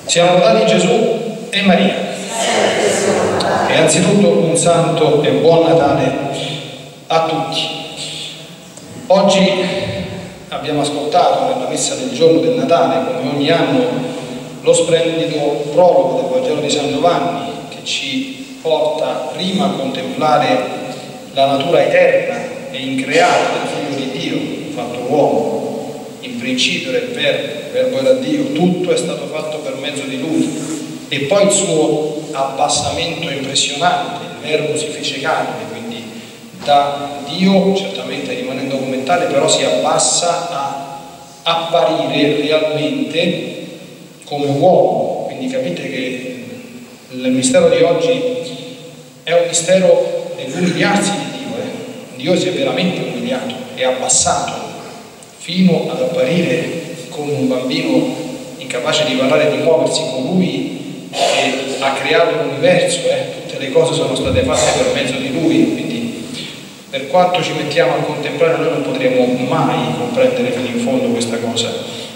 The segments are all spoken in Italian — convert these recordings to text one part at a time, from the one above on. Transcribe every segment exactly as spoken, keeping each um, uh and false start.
Siamo lodati Gesù e Maria. E anzitutto un santo e buon Natale a tutti. Oggi abbiamo ascoltato nella messa del giorno del Natale, come ogni anno, lo splendido prologo del Vangelo di San Giovanni, che ci porta prima a contemplare la natura eterna e increata del Figlio di Dio, fatto uomo. In principio era il Verbo, il Verbo era Dio, tutto è stato fatto per mezzo di Lui. E poi il suo abbassamento impressionante, il Verbo si fece carne, quindi da Dio, certamente rimanendo come tale, però si abbassa a apparire realmente come uomo. Quindi capite che il mistero di oggi è un mistero dell'umiliarsi di Dio. Eh? Dio si è veramente umiliato, è abbassato fino ad apparire come un bambino incapace di parlare e di muoversi, colui che ha creato l'universo, eh? Tutte le cose sono state fatte per mezzo di Lui, quindi per quanto ci mettiamo a contemplare noi non potremo mai comprendere fino in fondo questa cosa.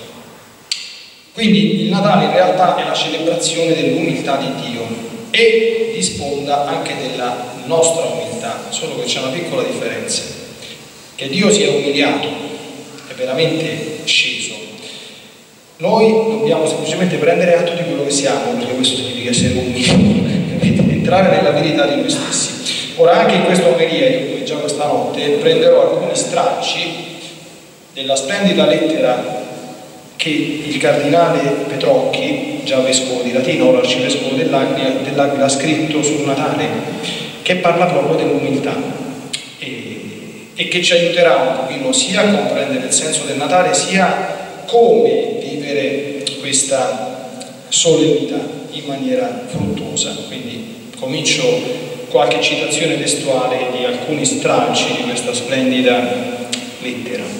Quindi il Natale in realtà è la celebrazione dell'umiltà di Dio e di sponda anche della nostra umiltà, solo che c'è una piccola differenza, che Dio si è umiliato, è veramente sceso. Noi dobbiamo semplicemente prendere atto di quello che siamo, perché questo significa essere umili, entrare nella verità di noi stessi. Ora, anche in questa omelia, io come già questa notte, prenderò alcuni stracci della splendida lettera che il cardinale Petrocchi, già vescovo di Latina, ora arcivescovo dell'Aquila, dell'Aquila, ha scritto sul Natale, che parla proprio dell'umiltà e, e che ci aiuterà un pochino sia a comprendere il senso del Natale, sia come vivere questa solennità in maniera fruttuosa. Quindi comincio qualche citazione testuale di alcuni stralci di questa splendida lettera.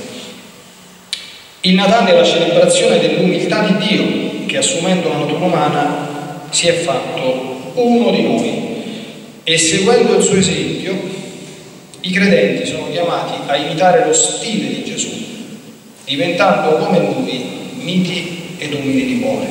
Il Natale è la celebrazione dell'umiltà di Dio che, assumendo la natura umana, si è fatto uno di noi e, seguendo il suo esempio, i credenti sono chiamati a imitare lo stile di Gesù, diventando come Lui miti ed umili di cuore.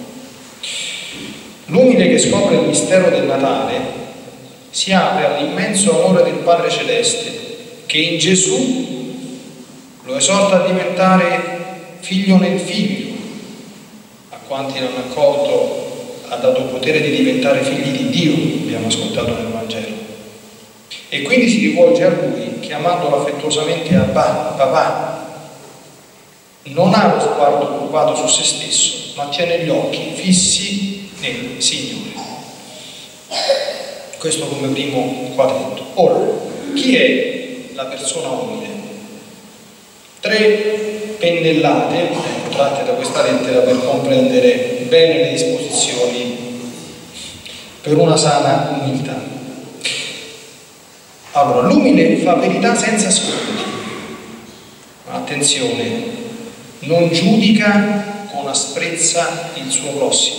L'umile che scopre il mistero del Natale si apre all'immenso amore del Padre Celeste, che in Gesù lo esorta a diventare figlio nel figlio. A quanti l'hanno accolto ha dato potere di diventare figli di Dio, abbiamo ascoltato nel Vangelo. E quindi si rivolge a Lui, chiamandolo affettuosamente Abba, papà. Non ha lo sguardo curvato su se stesso, ma tiene gli occhi fissi nel Signore. Questo come primo quadretto. Ora, chi è la persona umile? Tre pennellate tratte da questa lettera per comprendere bene le disposizioni per una sana umiltà. Allora, l'umile fa verità senza sconti. Attenzione, non giudica con asprezza il suo prossimo.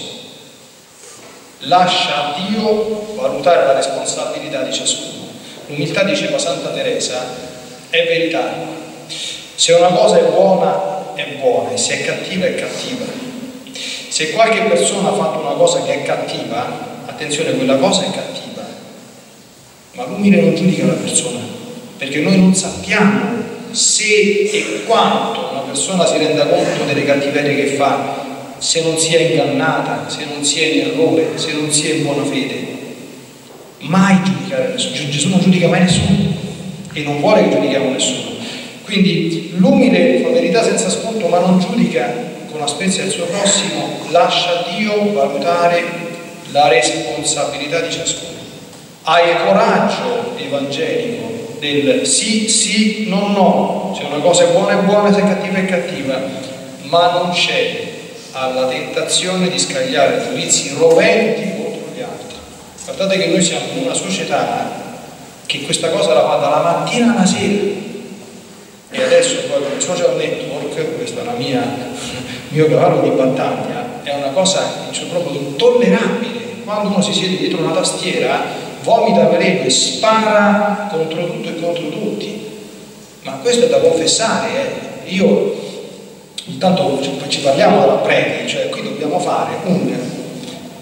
Lascia a Dio valutare la responsabilità di ciascuno. L'umiltà, diceva Santa Teresa, è verità. Se una cosa è buona, è buona, e se è cattiva, è cattiva. Se qualche persona ha fatto una cosa che è cattiva, attenzione, quella cosa è cattiva, ma l'umile non giudica la persona, perché noi non sappiamo se e quanto una persona si renda conto delle cattiverie che fa, se non sia ingannata, se non sia in errore, se non sia in buona fede. Mai giudicare nessuno. Gesù non giudica mai nessuno e non vuole che giudichiamo nessuno. Quindi l'umile fa verità senza sconto, ma non giudica con asprezza il suo prossimo, lascia Dio valutare la responsabilità di ciascuno. Ha il coraggio evangelico del sì, sì, no, no. Se una cosa è buona è buona, se è cattiva è cattiva, ma non c'è alla tentazione di scagliare giudizi roventi contro gli altri. Guardate che noi siamo in una società che questa cosa la fa dalla mattina alla sera. E adesso poi con il social network, questo è la mia, il mio cavallo di battaglia, è una cosa cioè, proprio intollerabile. Quando uno si siede dietro una tastiera, vomita veleno e spara contro tutto e contro tutti. Ma questo è da confessare, eh. Io intanto ci parliamo della predica, cioè qui dobbiamo fare un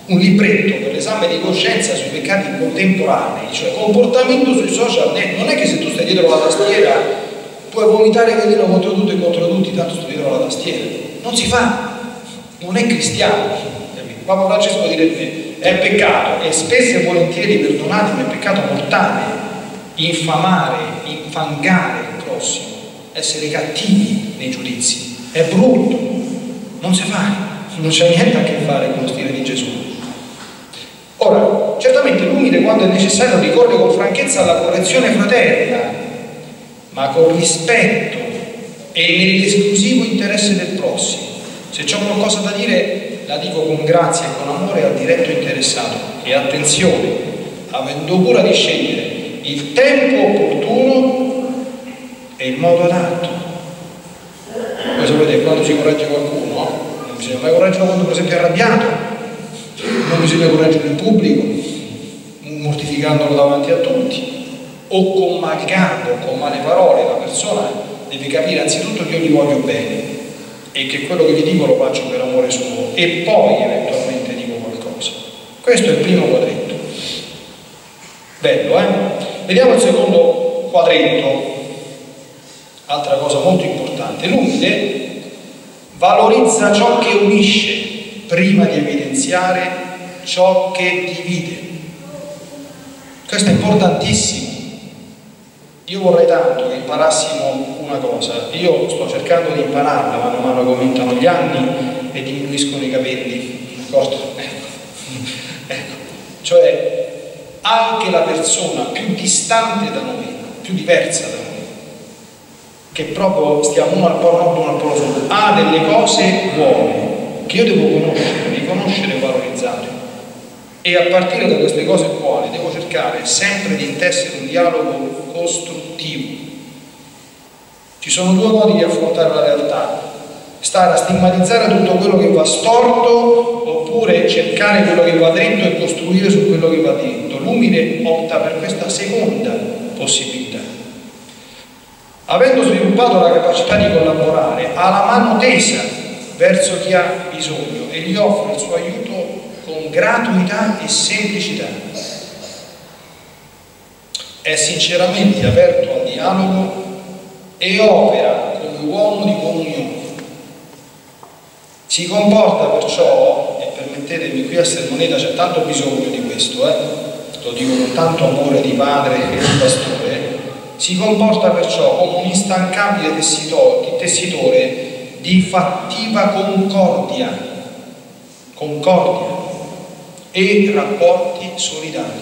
un libretto per l'esame di coscienza sui peccati contemporanei, cioè comportamento sui social net. Non è che se tu stai dietro la tastiera puoi vomitare veleno contro tutto e contro tutti, tanto stai dietro la tastiera. Non si fa, non è cristiano. Papa Francesco direbbe: è peccato, e spesso e volentieri, perdonatemi, è peccato mortale infamare, infangare il prossimo, essere cattivi nei giudizi. È brutto, non si fa, non c'è niente a che fare con lo stile di Gesù. Ora, certamente l'umile, quando è necessario, ricorre con franchezza alla correzione fraterna, ma con rispetto e nell'esclusivo interesse del prossimo. Se c'è qualcosa da dire, la dico con grazia e con amore al diretto interessato. E attenzione, avendo cura di scegliere il tempo opportuno e il modo adatto. Voi sapete, quando si corregge qualcuno, non bisogna mai correggerlo quando per esempio è arrabbiato, non bisogna correggerlo in pubblico, mortificandolo davanti a tutti, o con malgarbo, con male parole. La persona deve capire anzitutto che io gli voglio bene e che quello che gli dico lo faccio per amore suo, e poi eventualmente dico qualcosa. Questo è il primo quadretto. Bello, eh? Vediamo il secondo quadretto. Altra cosa molto importante: l'umile valorizza ciò che unisce prima di evidenziare ciò che divide. Questo è importantissimo. Io vorrei tanto che imparassimo una cosa. Io sto cercando di impararla mano a mano che aumentano gli anni e diminuiscono i capelli, d'accordo? Ecco. Ecco. Cioè, anche la persona più distante da noi, più diversa da noi, che proprio stiamo uno al polo nord, uno al polo sud, ha delle cose buone che io devo conoscere, riconoscere e valorizzare. E a partire da queste cose buone devo cercare sempre di intessere un dialogo costruttivo. Ci sono due modi di affrontare la realtà: stare a stigmatizzare tutto quello che va storto, oppure cercare quello che va dritto e costruire su quello che va dritto. L'umile opta per questa seconda possibilità. Avendo sviluppato la capacità di collaborare, ha la mano tesa verso chi ha bisogno e gli offre il suo aiuto con gratuità e semplicità. È sinceramente aperto al dialogo e opera come uomo di comunione. Si comporta perciò, e permettetemi, qui a Sermoneta c'è tanto bisogno di questo, eh? Lo dico con tanto amore di padre e di pastore, si comporta perciò come un instancabile tessitore di fattiva concordia, concordia e rapporti solidali.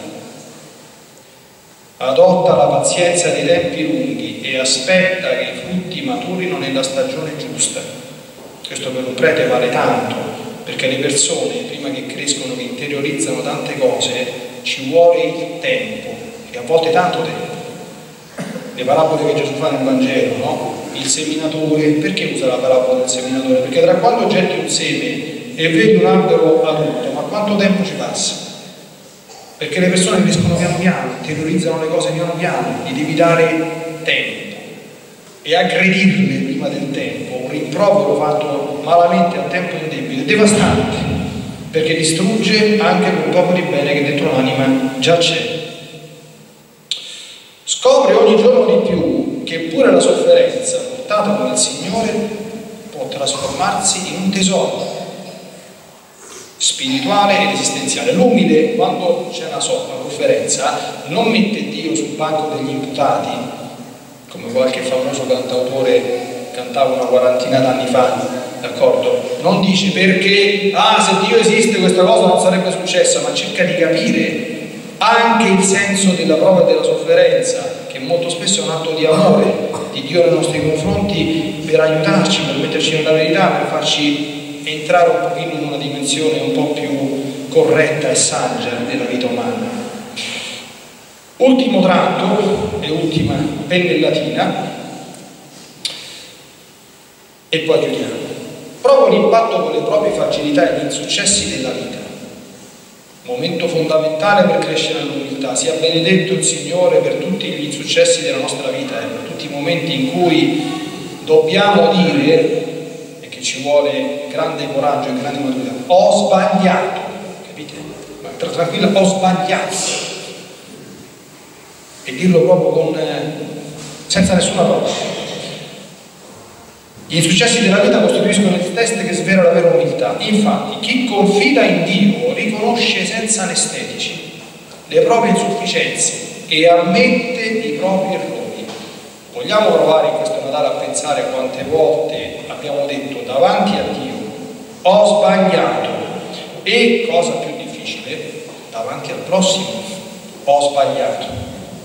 Adotta la pazienza dei tempi lunghi e aspetta che i frutti maturino nella stagione giusta. Questo per un prete vale tanto, perché le persone, prima che crescono, che interiorizzano tante cose, ci vuole il tempo, e a volte tanto tempo. Le parabole che Gesù fa nel Vangelo, no? Il seminatore, perché usa la parabola del seminatore? Perché tra quando getti un seme e vedi un albero adulto, ma quanto tempo ci passa? Perché le persone crescono piano piano, interiorizzano le cose piano piano, gli devi dare tempo. E aggredirle prima del tempo, un rimprovero fatto malamente a tempo indebito, è devastante, perché distrugge anche quel poco di bene che dentro l'anima già c'è. Scopre ogni giorno di più che pure la sofferenza portata con il Signore può trasformarsi in un tesoro spirituale ed esistenziale. L'umile, quando c'è una sofferenza, non mette Dio sul banco degli imputati, come qualche famoso cantautore cantava una quarantina d'anni fa, d'accordo? Non dice perché, ah, se Dio esiste questa cosa non sarebbe successa, ma cerca di capire anche il senso della prova e della sofferenza, che molto spesso è un atto di amore di Dio nei nostri confronti, per aiutarci, per metterci nella verità, per farci entrare un pochino in una dimensione un po' più corretta e saggia della vita umana. Ultimo tratto e ultima pennellatina, e poi chiudiamo. Prova l'impatto con le proprie fragilità e gli insuccessi della vita. Momento fondamentale per crescere nell'umiltà. Sia benedetto il Signore per tutti gli insuccessi della nostra vita e per tutti i momenti in cui dobbiamo dire, e che ci vuole grande coraggio e grande maturità, ho sbagliato, che capite? Ma tranquilla, ho sbagliato. E dirlo proprio con, eh, senza nessuna prova. Gli insuccessi della vita costituiscono il test che svela la vera umiltà. Infatti, chi confida in Dio riconosce senza anestetici le proprie insufficienze e ammette i propri errori. Vogliamo provare in questo Natale a pensare quante volte abbiamo detto davanti a Dio ho sbagliato e, cosa più difficile, davanti al prossimo ho sbagliato.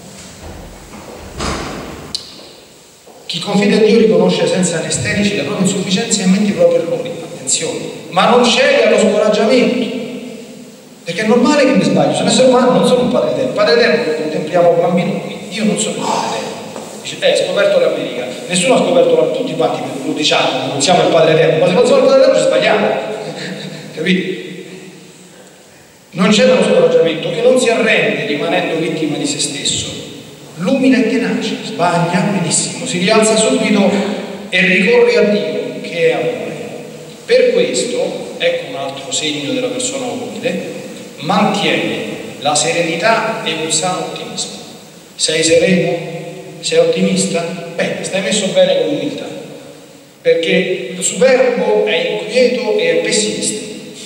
Chi confida in Dio riconosce senza anestetici le proprie insufficienze e ammette i propri errori. Attenzione, ma non cede allo scoraggiamento, perché è normale che mi sbaglio, sono essere umano, non sono un padre eterno. Padre eterno lo contempliamo bambini, io non sono il padre eterno. Dice, eh, hai scoperto l'America, nessuno ha scoperto, tutti quanti lo diciamo, non siamo il padre eterno, ma se non siamo il padre eterno ci sbagliamo. Capite? Non cede allo scoraggiamento, che non si arrende rimanendo vittima di se stesso. L'umile è tenace, sbaglia benissimo, si rialza subito e ricorre a Dio, che è amore. Per questo, ecco un altro segno della persona umile, mantiene la serenità e un sano ottimismo. Sei sereno? Sei ottimista? Bene, stai messo bene con l'umiltà, perché il superbo è inquieto e è pessimista.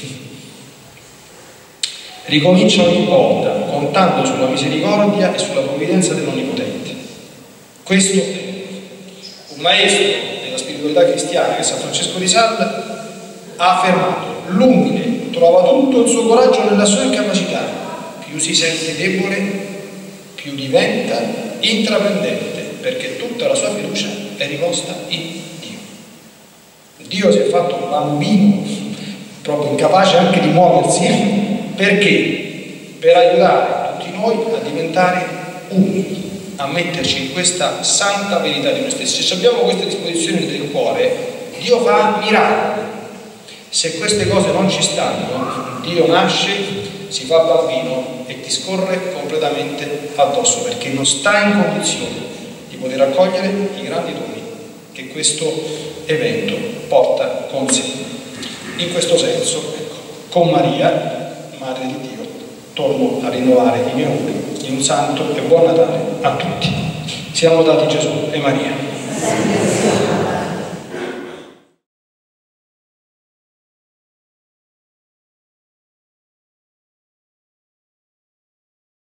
Ricomincia ogni volta contando sulla misericordia e sulla provvidenza dell'Onnipotente. Questo è un maestro della spiritualità cristiana, che è San Francesco di Sales, ha affermato: l'umile trova tutto il suo coraggio nella sua incapacità, più si sente debole, più diventa intraprendente, perché tutta la sua fiducia è riposta in Dio. Dio si è fatto un bambino proprio incapace anche di muoversi. Perché? Per aiutare tutti noi a diventare umili, a metterci in questa santa verità di noi stessi. Se abbiamo queste disposizioni del cuore, Dio fa miracoli. Se queste cose non ci stanno, Dio nasce, si fa bambino e ti scorre completamente addosso, perché non sta in condizione di poter accogliere i grandi doni che questo evento porta con sé. In questo senso, ecco, con Maria, Madre di Dio, torno a rinnovare i miei auguri di un santo e buon Natale a tutti. Siamo lodati Gesù e Maria.